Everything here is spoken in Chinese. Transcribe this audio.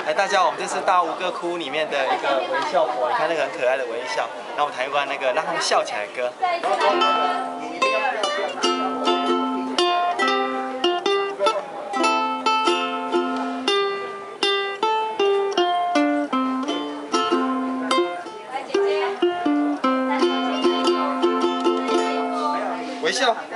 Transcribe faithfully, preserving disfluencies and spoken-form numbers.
来，大家，我们这是大吴歌窟里面的一个微笑佛，你看那个很可爱的微笑。然后我们弹一段那个让他们笑起来的歌。微笑。